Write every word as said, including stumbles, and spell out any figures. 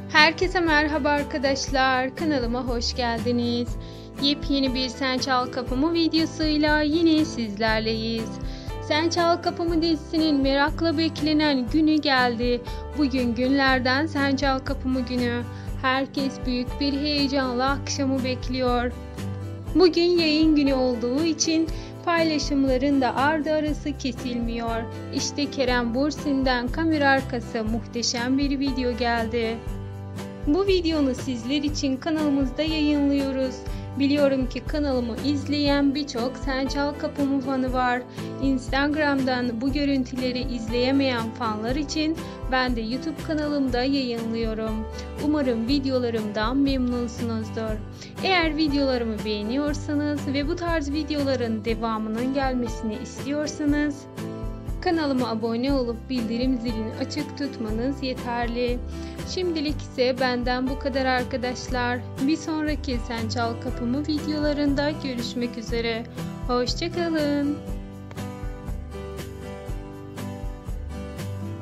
Herkese merhaba arkadaşlar, kanalıma hoş geldiniz. Yepyeni bir Sen Çal Kapımı videosuyla yine sizlerleyiz. Sen Çal Kapımı dizisinin merakla beklenen günü geldi. Bugün günlerden Sen Çal Kapımı günü. Herkes büyük bir heyecanla akşamı bekliyor. Bugün yayın günü olduğu için paylaşımların da ardı arası kesilmiyor. İşte Kerem Bürsin'den kamera arkası muhteşem bir video geldi. Bu videonu sizler için kanalımızda yayınlıyoruz. Biliyorum ki kanalımı izleyen birçok Sen Çal Kapımı fanı var. Instagram'dan bu görüntüleri izleyemeyen fanlar için ben de YouTube kanalımda yayınlıyorum. Umarım videolarımdan memnunsunuzdur. Eğer videolarımı beğeniyorsanız ve bu tarz videoların devamının gelmesini istiyorsanız kanalıma abone olup bildirim zilini açık tutmanız yeterli. Şimdilik ise benden bu kadar arkadaşlar. Bir sonraki Sen Çal Kapımı videolarında görüşmek üzere. Hoşça kalın.